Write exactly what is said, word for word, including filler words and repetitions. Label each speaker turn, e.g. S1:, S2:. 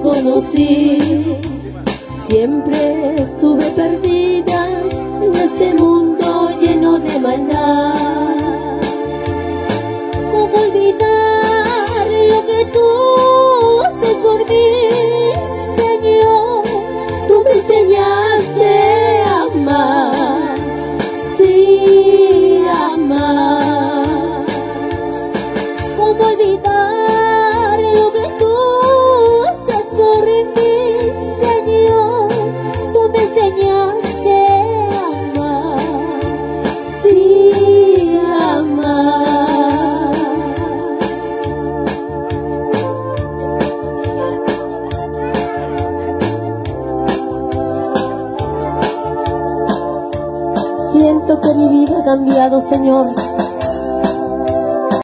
S1: conocí. Siempre estuve perdida en este mundo lleno de maldad. ¿Cómo olvidar lo que tú